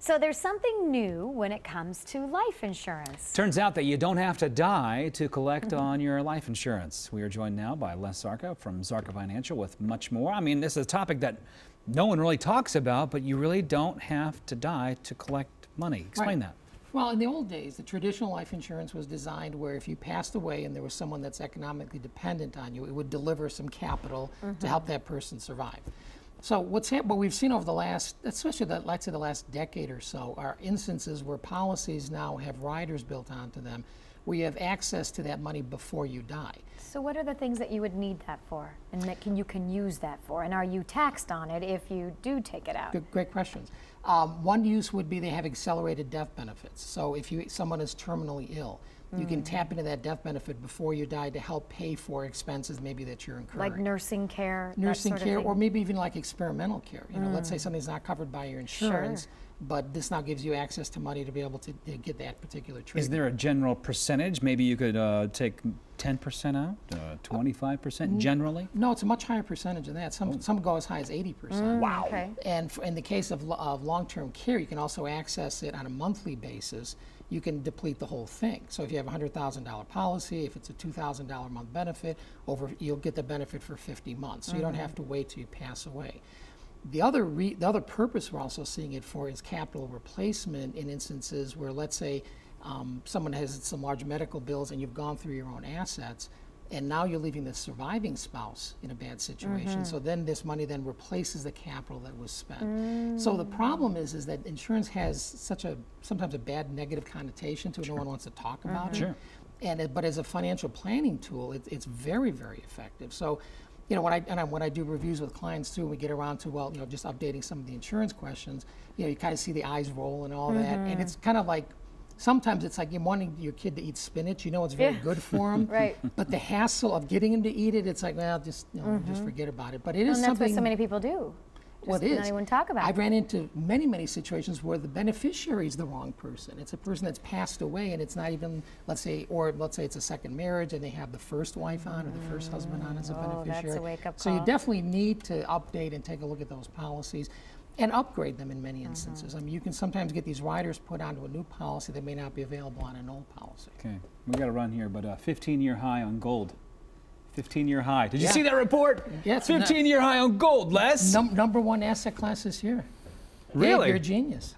So there's something new when it comes to life insurance. Turns out that you don't have to die to collect on your life insurance. We are joined now by Szarka from Szarka Financial with much more. I mean, this is a topic that no one really talks about, but you really don't have to die to collect money. Explain that. Well, in the old days, the traditional life insurance was designed where if you passed away and there was someone that's economically dependent on you, it would deliver some capital to help that person survive. So what we've seen over the last, especially the last decade or so, are instances where policies now have riders built onto them where you have access to that money before you die. So what are the things that you would need that for, and that you can use that for? And are you taxed on it if you do take it out? Great questions. One use would be they have accelerated death benefits. So if someone is terminally ill, you can tap into that death benefit before you die to help pay for expenses maybe that you're incurring. Like nursing care? Nursing care, or maybe even like experimental care. You know, let's say something's not covered by your insurance, but this now gives you access to money to be able to get that particular treatment. Is there a general percentage? Maybe you could take 10% out, 25% generally? No, it's a much higher percentage than that. Some go as high as 80%. Wow. Okay. And in the case of long-term care, you can also access it on a monthly basis. You can deplete the whole thing. So if you have a $100,000 policy, if it's a $2,000 a month benefit, you'll get the benefit for 50 months. So you don't have to wait till you pass away. The other purpose we're also seeing it for is capital replacement in instances where, let's say, someone has some large medical bills and you've gone through your own assets, and now you're leaving the surviving spouse in a bad situation. So then this money then replaces the capital that was spent. So the problem is that insurance has sometimes a bad negative connotation to it. No one wants to talk about it. But as a financial planning tool, it's very, very effective. So, you know, when I do reviews with clients too, we get around to, well, you know, just updating some of the insurance questions, you know, you kind of see the eyes roll and all that, and it's kind of like, sometimes it's like you're wanting your kid to eat spinach. You know it's very good for him, but the hassle of getting him to eat it, it's like, well, just just forget about it. But it is and something. that's what so many people do. Well, it is. Not even talk about it. I've ran into many situations where the beneficiary is the wrong person. It's a person that's passed away, and it's not even, let's say it's a second marriage, and they have the first wife on or the first husband on as a beneficiary. That's a wake-up So call. you definitely need to update and take a look at those policies and upgrade them in many instances. I mean, you can sometimes get these riders put onto a new policy that may not be available on an old policy. Okay, we got to run here, but 15-year high on gold. 15-year high. Did you see that report? Yeah, 15-year high on gold, Les. Number one asset class this year. Really? Gabe, you're a genius.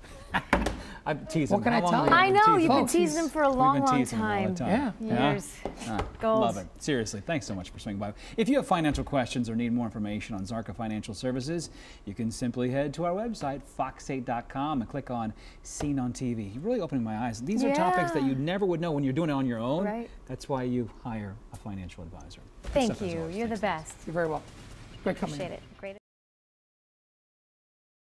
I'm teasing. What can I tell you? I know, you've been Folks, teasing him for a long time. Yeah. Years. Gold. Love it. Seriously, thanks so much for swinging by. If you have financial questions or need more information on Szarka Financial Services, you can simply head to our website, fox8.com, and click on Seen on TV. You're really opening my eyes. These are topics that you never would know when you're doing it on your own. Right. That's why you hire a financial advisor. Thank you. You're the best. You're very welcome. Great coming. Appreciate it. Great.